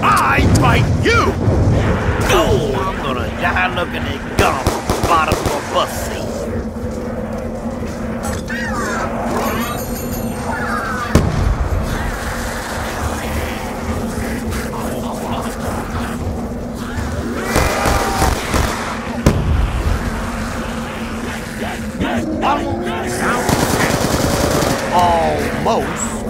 I fight you! Oh, I'm gonna die looking at gum on the bottom of a bus seat. Almost.